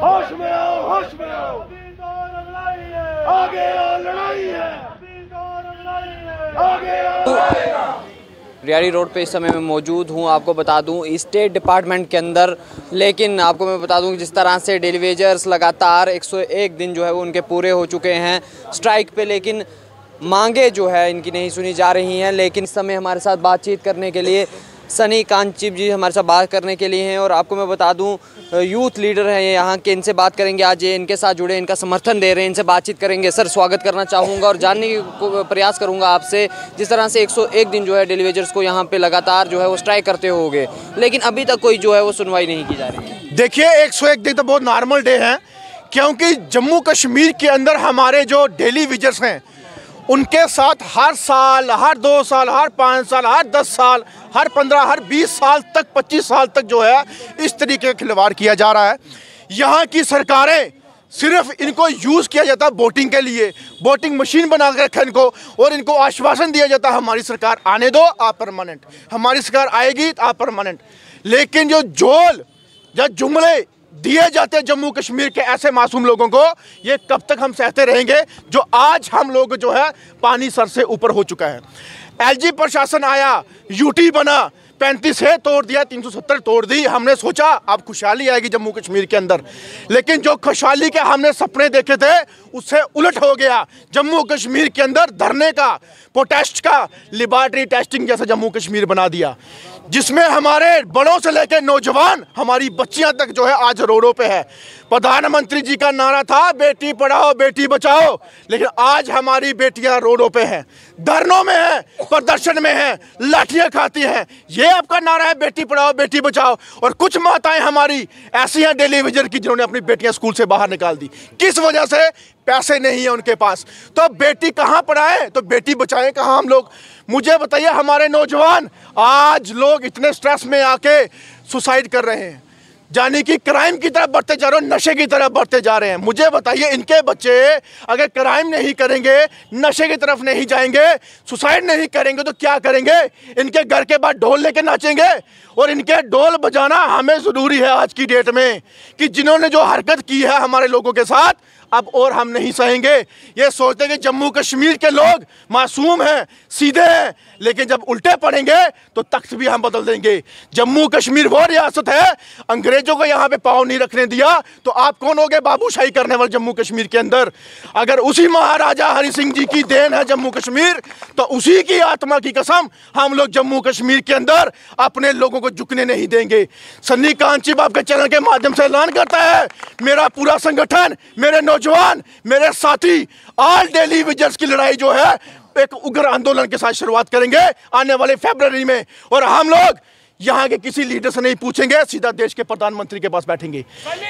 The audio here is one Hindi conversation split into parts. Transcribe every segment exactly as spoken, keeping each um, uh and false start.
होश में आओ, होश में आओ, आगे आओ, लड़ाई है, आगे आओ। रियाड़ी रोड पे इस समय मैं मौजूद हूँ। आपको बता दूँ स्टेट डिपार्टमेंट के अंदर, लेकिन आपको मैं बता दूँ कि जिस तरह से डेली वेजर्स लगातार एक सौ एक दिन जो है वो उनके पूरे हो चुके हैं स्ट्राइक पे, लेकिन मांगे जो है इनकी नहीं सुनी जा रही हैं। लेकिन इस समय हमारे साथ बातचीत करने के लिए सनी कांचीप जी हमारे साथ बात करने के लिए हैं। और आपको मैं बता दूं यूथ लीडर हैं ये यहाँ के, इनसे बात करेंगे। आज ये इनके साथ जुड़े, इनका समर्थन दे रहे हैं, इनसे बातचीत करेंगे। सर, स्वागत करना चाहूँगा और जानने की प्रयास करूँगा आपसे, जिस तरह से एक सौ एक दिन जो है डेली वेजर्स को यहाँ पे लगातार जो है वो स्ट्राइक करते होंगे, लेकिन अभी तक कोई जो है वो सुनवाई नहीं की जा रही है। देखिए, एक सौ एक दिन तो बहुत नॉर्मल डे है, क्योंकि जम्मू कश्मीर के अंदर हमारे जो डेली वेजर्स हैं उनके साथ हर साल, हर दो साल, हर पाँच साल, हर दस साल, हर पंद्रह, हर बीस साल तक, पच्चीस साल तक जो है इस तरीके का खिलवाड़ किया जा रहा है। यहाँ की सरकारें सिर्फ इनको यूज़ किया जाता है वोटिंग के लिए, वोटिंग मशीन बना कर रखा इनको, और इनको आश्वासन दिया जाता है हमारी सरकार आने दो, आप परमानेंट, हमारी सरकार आएगी आप परमानेंट। लेकिन जो जोल या जुमले दिए जाते हैं जम्मू कश्मीर के ऐसे मासूम लोगों को, ये कब तक हम सहते रहेंगे, जो आज हम लोग जो है पानी सर से ऊपर हो चुका है। एलजी प्रशासन आया, यूटी बना, पैंतीस है तोड़ दिया, तीन सौ सत्तर तोड़ दी। हमने सोचा अब खुशहाली आएगी जम्मू कश्मीर के अंदर, लेकिन जो खुशहाली के हमने सपने देखे थे उससे उलट हो गया। जम्मू कश्मीर के अंदर धरने का, प्रोटेस्ट का, लेबॉर्ट्री टेस्टिंग जैसा जम्मू कश्मीर बना दिया, जिसमें हमारे बड़ों से लेकर नौजवान, हमारी बच्चियां तक जो है आज रोडों पे है। प्रधानमंत्री जी का नारा था बेटी पढ़ाओ बेटी बचाओ, लेकिन आज हमारी बेटियां रोडों पे हैं, धरनों में हैं, प्रदर्शन में हैं, लाठियां खाती हैं। ये आपका नारा है बेटी पढ़ाओ बेटी बचाओ। और कुछ माताएं हमारी ऐसी हैं डेली वेजर की जिन्होंने अपनी बेटियां स्कूल से बाहर निकाल दी। किस वजह से? पैसे नहीं है उनके पास। तो बेटी कहाँ पढ़ाएं, तो बेटी बचाएं कहाँ हम लोग? मुझे बताइए, हमारे नौजवान आज लोग इतने स्ट्रेस में आके सुसाइड कर रहे हैं, यानी कि क्राइम की तरफ बढ़ते जा रहे हैं, नशे की तरफ बढ़ते जा रहे हैं। मुझे बताइए, इनके बच्चे अगर क्राइम नहीं करेंगे, नशे की तरफ नहीं जाएंगे, सुसाइड नहीं करेंगे, तो क्या करेंगे? इनके घर के बाद ढोल लेके नाचेंगे। और इनके ढोल बजाना हमें ज़रूरी है आज की डेट में, कि जिन्होंने जो हरकत की है हमारे लोगों के साथ, अब और हम नहीं सहेंगे। ये सोचते कि जम्मू कश्मीर के लोग मासूम हैं, सीधे हैं, लेकिन जब उल्टे पड़ेंगे तो तख्त भी हम बदल देंगे। जम्मू कश्मीर वो रियासत है, अंग्रेजों को यहाँ पे पाँव नहीं रखने दिया, तो आप कौन हो गए बाबूशाही करने वाले जम्मू कश्मीर के अंदर? अगर उसी महाराजा हरि सिंह जी की देन है जम्मू कश्मीर, तो उसी की आत्मा की कसम हम लोग जम्मू कश्मीर के अंदर अपने लोगों को झुकने नहीं देंगे। सन्नी कांचीप आपके चैनल के माध्यम से ऐलान करता है, मेरा पूरा संगठन, मेरे नौजवान, मेरे साथी, ऑल डेली वेजर्स की लड़ाई जो है एक उग्र आंदोलन के साथ शुरुआत करेंगे आने वाले फरवरी में। और हम लोग यहाँ के किसी लीडर से नहीं पूछेंगे, सीधा देश के प्रधानमंत्री के पास बैठेंगे।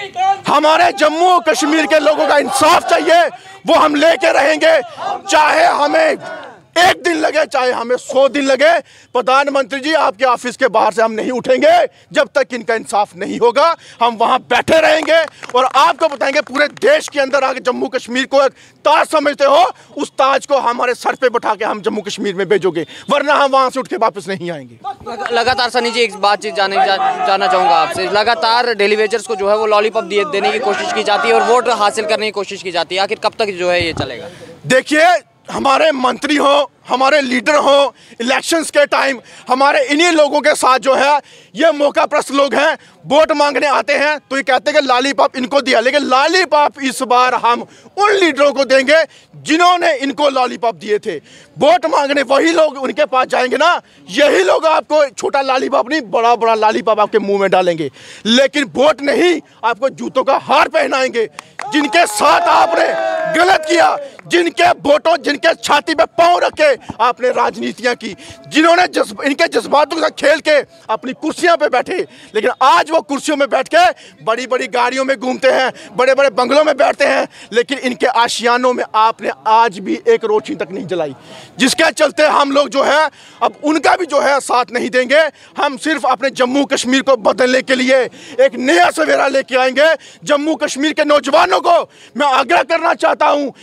हमारे जम्मू कश्मीर के लोगों का इंसाफ चाहिए, वो हम लेके रहेंगे, चाहे हमें एक दिन लगे, चाहे हमें सौ दिन लगे। प्रधानमंत्री जी, आपके ऑफिस के बाहर से हम नहीं उठेंगे जब तक इनका इंसाफ नहीं होगा। हम वहां बैठे रहेंगे और आपको बताएंगे, पूरे देश के अंदर आके जम्मू कश्मीर को एक ताज समझते हो, उस ताज को हमारे सर पे बैठा के हम जम्मू कश्मीर में भेजोगे, वरना हम वहां से उठ के वापस नहीं आएंगे। लगातार सनी जी एक बात चीज जाने जा, जानना चाहूँगा आपसे, लगातार डेली वेजर्स को जो है वो लॉलीपॉप दिए देने की कोशिश की जाती है और वोट हासिल करने की कोशिश की जाती है, आखिर कब तक जो है ये चलेगा? देखिए, हमारे मंत्री हो, हमारे लीडर हो, इलेक्शंस के टाइम हमारे इन्हीं लोगों के साथ जो है ये मौका प्रस्त लोग हैं, वोट मांगने आते हैं तो ये कहते हैं कि लॉलीपॉप इनको दिया, लेकिन लॉलीपॉप इस बार हम उन लीडरों को देंगे जिन्होंने इनको लॉलीपॉप दिए थे। वोट मांगने वही लोग उनके पास जाएंगे ना, यही लोग आपको छोटा लॉलीपॉप नहीं, बड़ा बड़ा लॉलीपॉप आपके मुंह में डालेंगे, लेकिन वोट नहीं, आपको जूतों का हार पहनाएंगे। जिनके साथ आपने गलत किया, जिनके वोटों, जिनके छाती पे पांव रखे आपने राजनीतियां की, जिन्होंने जज्ब, इनके जज्बातों के साथ खेल के अपनी कुर्सियां पे बैठे, लेकिन आज वो कुर्सियों में बैठ के बड़ी बड़ी गाड़ियों में घूमते हैं, बड़े बड़े बंगलों में बैठते हैं, लेकिन इनके आशियानों में आपने आज भी एक रोशनी तक नहीं जलाई, जिसके चलते हम लोग जो है अब उनका भी जो है साथ नहीं देंगे। हम सिर्फ अपने जम्मू कश्मीर को बदलने के लिए एक नया सवेरा लेके आएंगे। जम्मू कश्मीर के नौजवानों को मैं आग्रह करना चाहता हूं कि प्लीज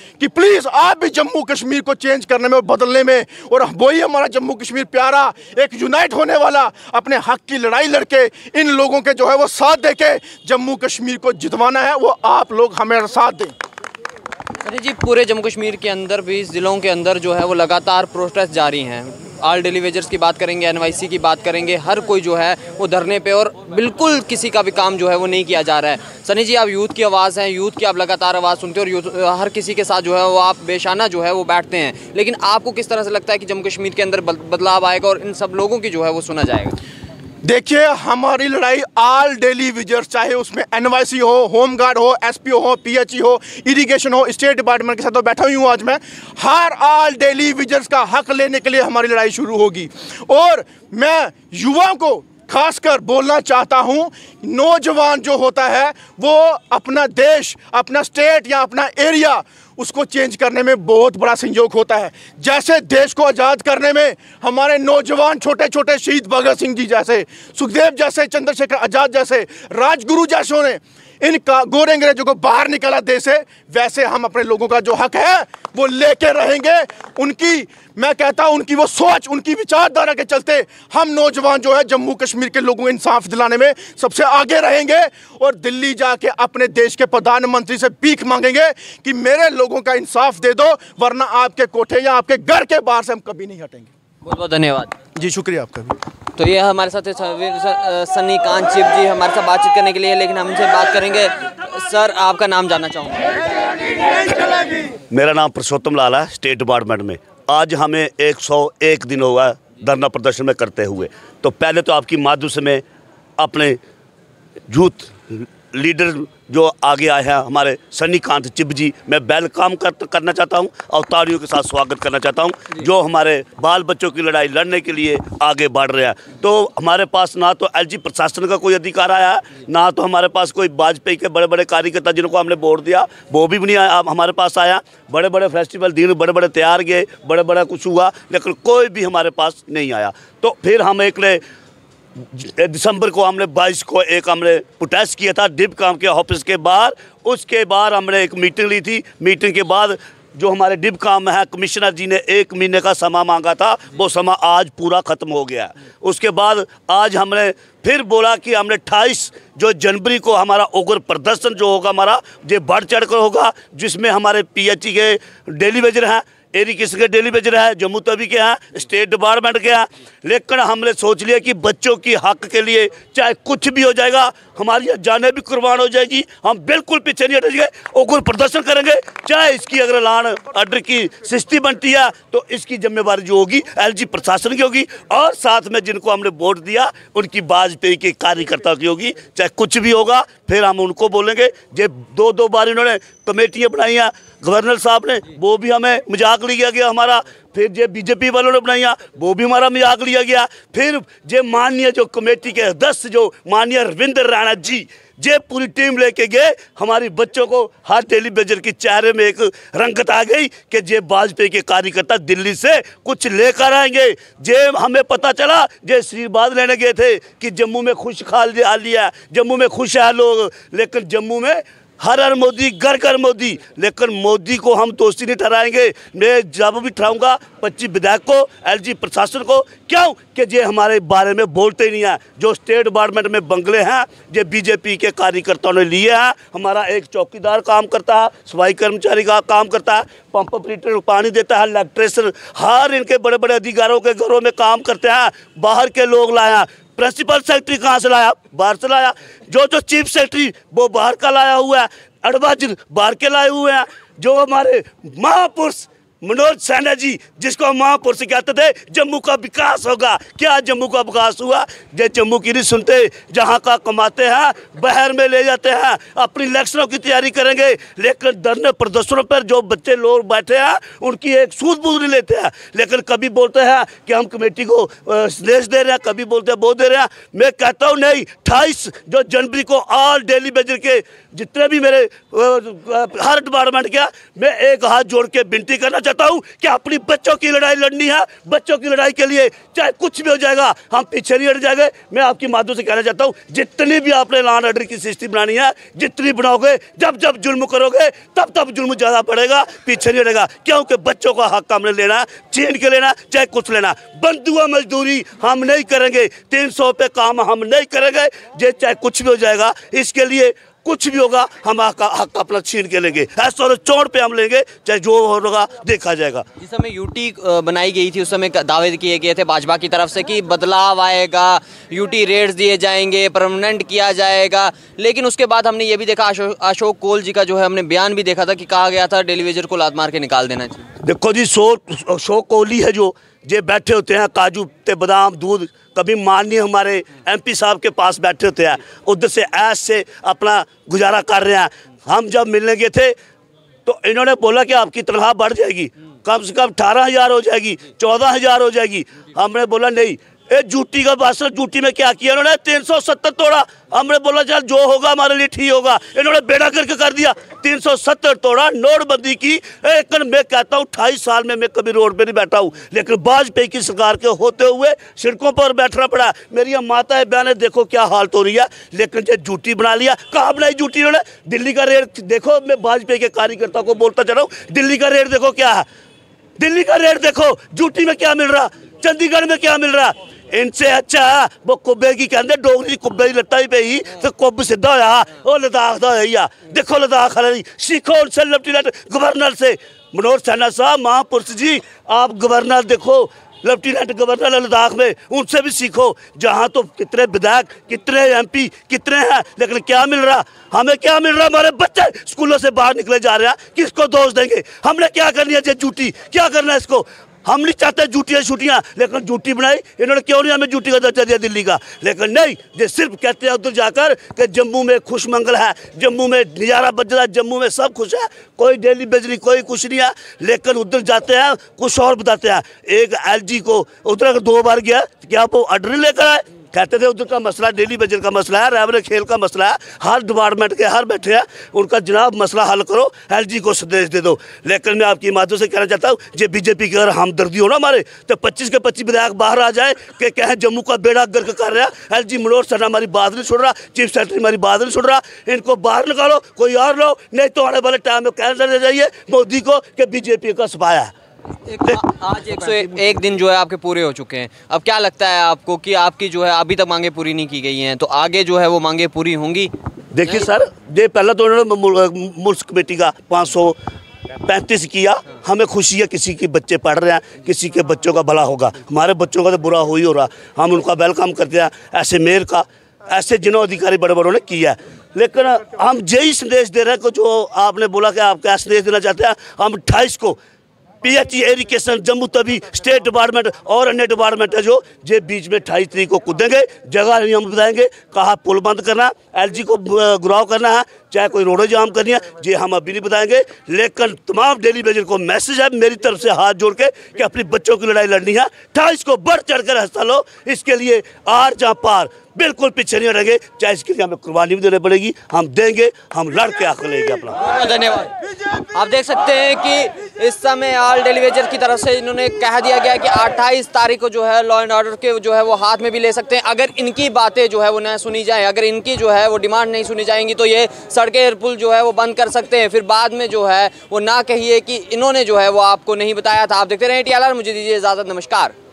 प्लीज़ आप भी जम्मू कश्मीर को चेंज करने में और बदलने में, और वही हमारा जम्मू कश्मीर प्यारा एक यूनाइट होने वाला, अपने हक की लड़ाई लड़के इन लोगों के जो है वो साथ देके जम्मू कश्मीर को जितवाना है, वो आप लोग हमें साथ दें। सनी जी, पूरे जम्मू कश्मीर के अंदर बीस ज़िलों के अंदर जो है वो लगातार प्रोटेस्ट जारी हैं। ऑल डेली वेजर्स की बात करेंगे, एनवाईसी की बात करेंगे, हर कोई जो है वो धरने पे, और बिल्कुल किसी का भी काम जो है वो नहीं किया जा रहा है। सनी जी, आप यूथ की आवाज़ हैं, यूथ की आप लगातार आवाज़ सुनते हो और यूथ हर किसी के साथ जो है वो आप बेशाना जो है वो बैठते हैं, लेकिन आपको किस तरह से लगता है कि जम्मू कश्मीर के अंदर बदलाव आएगा और इन सब लोगों की जो है वो सुना जाएगा? देखिए, हमारी लड़ाई ऑल डेली विजर्स, चाहे उसमें एनवाईसी हो, होम गार्ड हो, एसपीओ हो, पीएचई हो, इरिगेशन हो, स्टेट डिपार्टमेंट के साथ तो बैठा हुई हूँ आज मैं, हर ऑल डेली विजर्स का हक लेने के लिए हमारी लड़ाई शुरू होगी। और मैं युवाओं को खासकर बोलना चाहता हूँ, नौजवान जो होता है वो अपना देश, अपना स्टेट या अपना एरिया उसको चेंज करने में बहुत बड़ा संयोग होता है। जैसे देश को आज़ाद करने में हमारे नौजवान छोटे छोटे शहीद भगत सिंह जी जैसे, सुखदेव जैसे, चंद्रशेखर आज़ाद जैसे, राजगुरु जैसों ने इन का गोरे अंग्रेजों को बाहर निकाला देश से, वैसे हम अपने लोगों का जो हक है वो लेके रहेंगे। उनकी, मैं कहता हूं, उनकी वो सोच, उनकी विचारधारा के चलते हम नौजवान जो है जम्मू कश्मीर के लोगों को इंसाफ दिलाने में सबसे आगे रहेंगे, और दिल्ली जाके अपने देश के प्रधानमंत्री से भीख मांगेंगे कि मेरे लोगों का इंसाफ दे दो, वरना आपके कोठे या आपके घर के बाहर से हम कभी नहीं हटेंगे। बहुत बहुत धन्यवाद जी, शुक्रिया आपका भी। तो ये हमारे साथ सनी कांत चिप जी हमारे साथ बातचीत करने के लिए, लेकिन हम इनसे बात करेंगे। सर, आपका नाम जानना चाहूँगा। मेरा नाम पुरुषोत्तम लाल है, स्टेट डिपार्टमेंट में। आज हमें एक सौ एक दिन हुआ धरना प्रदर्शन में करते हुए। तो पहले तो आपकी माध्यम से मैं अपने यूथ लीडर जो आगे आए हैं हमारे सनी कांत चिप जी, मैं वेलकम कर, करना चाहता हूं और तालियों के साथ स्वागत करना चाहता हूं, जो हमारे बाल बच्चों की लड़ाई लड़ने के लिए आगे बढ़ रहे हैं। तो हमारे पास ना तो एलजी प्रशासन का कोई अधिकार आया है, ना तो हमारे पास कोई वाजपेयी के बड़े बड़े कार्यकर्ता जिनको हमने वोट दिया वो भी नहीं आया, हमारे पास आया। बड़े बड़े फेस्टिवल दिन बड़े बड़े तैयार गए, बड़े बड़ा कुछ हुआ, लेकिन कोई भी हमारे पास नहीं आया। तो फिर हम एक ने दिसंबर को हमने बाईस को एक हमने प्रोटेस्ट किया था डिप काम के ऑफिस के बाहर। उसके बाद हमने एक मीटिंग ली थी। मीटिंग के बाद जो हमारे डिप काम में है, कमिश्नर जी ने एक महीने का समय मांगा था, वो समय आज पूरा ख़त्म हो गया। उसके बाद आज हमने फिर बोला कि हमने अट्ठाईस जो जनवरी को हमारा उग्र प्रदर्शन जो होगा हमारा ये बढ़ चढ़ कर होगा, जिसमें हमारे पीएचई के डेली वेजर हैं, एरी किस के डेली वेजर है, जम्मू तवी के हैं, स्टेट डिपार्टमेंट के हैं। लेकिन हमने सोच लिया कि बच्चों की हक के लिए चाहे कुछ भी हो जाएगा, हमारी जानें भी कुर्बान हो जाएगी, हम बिल्कुल पीछे नहीं हटेंगे, उग्र प्रदर्शन करेंगे। चाहे इसकी अगर लान ऑर्डर की स्थिति बनती है तो इसकी जिम्मेवारी जो होगी एलजी प्रशासन की होगी, और साथ में जिनको हमने वोट दिया उनकी वाजपेयी के कार्यकर्ता की होगी। चाहे कुछ भी होगा फिर हम उनको बोलेंगे। जे दो दो बार इन्होंने कमेटियाँ बनाई हैं गवर्नर साहब ने, वो भी हमें मजाक लिया गया हमारा। फिर जे बीजेपी वालों ने बनाई वो भी हमारा मजाक लिया गया। फिर जे माननीय जो कमेटी के अध्यक्ष जो माननीय रविंद्र राणा जी, जे पूरी टीम लेके गए, हमारी बच्चों को हर डेली वेजर की चेहरे में एक रंगत आ गई कि जे वाजपेयी के कार्यकर्ता दिल्ली से कुछ लेकर आएंगे। जे हमें पता चला जे आशीर्वाद लेने गए थे कि जम्मू में खुशहाल आ लिया, जम्मू में खुश है लोग, लेकिन जम्मू में हर हर मोदी घर घर मोदी, लेकिन मोदी को हम दोषी नहीं ठहराएंगे। मैं जब भी ठहराऊंगा पच्चीस विधायक को, एलजी प्रशासन को, क्यों कि ये हमारे बारे में बोलते ही नहीं है। जो स्टेट डिपार्टमेंट में बंगले हैं ये बीजेपी के कार्यकर्ताओं ने लिए हैं। हमारा एक चौकीदार काम करता है, सफाई कर्मचारी का काम करता है, पंप ऑपरेटर पानी देता है, इलेक्ट्रिशियन, हर इनके बड़े बड़े अधिकारों के घरों में काम करते हैं। बाहर के लोग लाया, प्रिंसिपल सेक्रेटरी कहाँ से लाया? बाहर से लाया। जो जो चीफ सेक्रेटरी वो बाहर का लाया हुआ है, एडवाइजर बाहर के लाए हुए हैं। जो हमारे महापुरुष मनोज सैनी जी, जिसको हम महापुरुष कहते थे, जम्मू का विकास होगा, क्या जम्मू का विकास हुआ? ये जम्मू की नहीं सुनते, जहाँ का कमाते हैं बाहर में ले जाते हैं, अपनी इलेक्शनों की तैयारी करेंगे, लेकिन धरने प्रदर्शनों पर जो बच्चे लोग बैठे हैं उनकी एक सूद बूद नहीं लेते हैं। लेकिन कभी बोलते हैं कि हम कमेटी को संदेश दे रहे हैं, कभी बोलते हैं वो दे रहे हैं। मैं कहता हूँ नहीं, अट्ठाईस जो जनवरी को ऑल डेली वेजर के जितने भी मेरे हर डिपार्टमेंट के, मैं एक हाथ जोड़ के विनती करना चाहता हूँ कि अपनी बच्चों की लड़ाई लड़नी है, बच्चों की लड़ाई के लिए चाहे कुछ भी हो जाएगा हम पीछे नहीं हट जाएंगे। मैं आपकी माध्यम से कहना चाहता हूँ, जितनी भी आपने लॉ एंड ऑर्डर की सिस्टम बनानी है, जितनी बनाओगे, जब जब जुल्म करोगे तब तब जुल्म ज़्यादा बढ़ेगा, पीछे नहीं हटेगा। क्योंकि बच्चों का हक हमने लेना, छीन के लेना, चाहे कुछ लेना। बंधुआ मजदूरी हम नहीं करेंगे, तीन सौ पे काम हम नहीं करेंगे, जे चाहे कुछ भी हो जाएगा। इसके लिए कुछ भी होगा हम हक हक अपना छीन के लेंगे, ऐसा चौड़ पे हम लेंगे, चाहे जो होगा देखा जाएगा। जिस समय यूटी बनाई गई थी उस समय दावे किए गए थे भाजपा की तरफ से कि बदलाव आएगा, यूटी रेट्स दिए जाएंगे, परमानेंट किया जाएगा, लेकिन उसके बाद हमने ये भी देखा, अशोक अशोक कोल जी का जो है हमने बयान भी देखा था कि कहा गया था डेली वेजर को लात मार के निकाल देना चाहिए। देखो जी, सो अशोक कोहली है जो जे बैठे होते हैं काजू ते बादाम दूध, कभी माननीय हमारे एमपी साहब के पास बैठे होते हैं, उधर से ऐश से अपना गुजारा कर रहे हैं। हम जब मिलने गए थे तो इन्होंने बोला कि आपकी तनख्वाह बढ़ जाएगी, कम से कम अठारह हज़ार हो जाएगी, चौदह हज़ार हो जाएगी। हमने बोला नहीं, ये जूटी का बासठ जूटी में क्या किया इन्होंने, तीन सौ सत्तर तोड़ा। हमने बोला चल जो होगा हमारे लिए ठीक होगा, इन्होंने बेड़ा करके कर दिया, तीन सौ सत्तर तोड़ा। नोटबंदी की एक, मैं कहता हूँ अट्ठाईस साल में मैं कभी रोड पे नहीं बैठा हूँ, लेकिन वाजपेयी की सरकार के होते हुए सड़कों पर बैठना पड़ा। मेरी माता है बहन, देखो क्या हालत हो रही है, लेकिन जो जूटी बना लिया। कहाँ बनाई जूटी इन्होंने? दिल्ली का रेट देखो, मैं वाजपेयी के कार्यकर्ता को बोलता चल रहा हूँ, दिल्ली का रेट देखो क्या है, दिल्ली का रेट देखो, जूटी में क्या मिल रहा, चंडीगढ़ में क्या मिल रहा। इनसे अच्छा वो कुब्बे की कहते डोगरी कुब्बे की लट्टा ही पे ही तो कुब सीधा होया, वो लद्दाख का होया। देखो लद्दाख वाले सीखो उनसे, लेफ्टिनेंट गवर्नर से। मनोज सिन्हा साहब महापुरुष जी, आप गवर्नर देखो, लेफ्टिनेंट गवर्नर लद्दाख में, उनसे भी सीखो। जहाँ तो कितने विधायक, कितने एमपी, कितने हैं, लेकिन क्या मिल रहा हमें, क्या मिल रहा? हमारे बच्चे स्कूलों से बाहर निकले जा रहे हैं, किसको दोष देंगे? हमने क्या करनी है? जूटी क्या करना है इसको? हम नहीं चाहते जूटियाँ छुटियाँ, लेकिन जूटी बनाई इन्होंने। क्यों नहीं हमें जूटी का दर्जा दिया दिल्ली का? लेकिन नहीं, ये सिर्फ कहते हैं उधर जाकर कि जम्मू में खुशमंगल है, जम्मू में नज़ारा बज रहा है, जम्मू में सब कुछ है, कोई डेली बेजरी कोई कुछ नहीं है। लेकिन उधर जाते हैं कुछ और बताते हैं। एक एल जी को उधर अगर दो बार गया, क्या वो ऑर्डर लेकर आए? कहते थे उधर का मसला डेली बेजर का मसला है, रेवन्यू खेल का मसला है, हर डिपार्टमेंट के हर बैठे हैं, उनका जनाब मसला हल करो, एलजी को संदेश दे दो। लेकिन मैं आपकी माध्यम से कहना चाहता हूँ, जो बीजेपी की अगर हमदर्दी हो ना हमारे, तो पच्चीस के पच्चीस विधायक बाहर आ जाए कि कहें जम्मू का बेड़ा गर्क कर रहा है। एल जी मनोज सिन्हा हमारी बात नहीं सुन रहा, चीफ सेक्रेटरी हमारी बात नहीं सुन रहा, इनको बाहर निकालो, कोई और लो, नहीं तो आने वाले टाइम में कहना दे जाइए मोदी को कि बीजेपी का सफाया है। एक, आज एक सौ एक दिन जो है आपके पूरे हो चुके हैं, अब क्या लगता है आपको कि आपकी जो है अभी तक मांगे पूरी नहीं की गई हैं, तो आगे जो है वो मांगे पूरी होंगी? देखिए सर, ये पहला तो उन्होंने मुल्क कमेटी का पाँच सौ पैंतीस किया, हमें खुशी है किसी के बच्चे पढ़ रहे हैं, किसी के बच्चों का भला होगा। हमारे बच्चों का तो बुरा हो ही हो रहा, हम उनका वेलकम करते हैं, ऐसे मेयर का, ऐसे जिन्हों अधिकारी बड़े बड़ों ने किया है। लेकिन हम यही संदेश दे रहे हैं कि जो आपने बोला कि आप क्या संदेश देना चाहते हैं, हम अट्ठाईस को पीएचई एजुकेशन जम्मू तभी स्टेट डिपार्टमेंट और अन्य डिपार्टमेंट है जो जे बीच में अट्ठाईस तारीख को कूदेंगे, जगह नहीं हम बताएंगे, कहाँ पुल बंद करना, एलजी को गुराव करना है, चाहे कोई रोडें जाम करनी है, ये हम अभी नहीं बताएंगे। लेकिन तमाम डेली बेजर को मैसेज है मेरी तरफ से हाथ जोड़ के कि अपनी बच्चों की लड़ाई लड़नी है, अट्ठाईस को बढ़ चढ़ कर हिस्सा लो। इसके लिए आर जहाँ पार बिल्कुल पीछे नहीं रहेंगे, चाहे इसके लिए हमें कुर्बानी भी देनी पड़ेगी, हम देंगे, हम लड़ के आकर लेंगे अपना। धन्यवाद। आप देख सकते हैं कि इस समय ऑल डेली वेजर की तरफ से इन्होंने कह दिया गया कि अट्ठाईस तारीख को जो है लॉ एंड ऑर्डर के जो है वो हाथ में भी ले सकते हैं। अगर इनकी बातें जो है वो न सुनी जाए, अगर इनकी जो है वो डिमांड नहीं सुनी जाएंगी, तो ये सड़कें पुल जो है वो बंद कर सकते हैं। फिर बाद में जो है वो ना कहिए कि इन्होंने जो है वो आपको नहीं बताया था। आप देखते रहें टी एल आर, मुझे दीजिए इजाज़त, नमस्कार।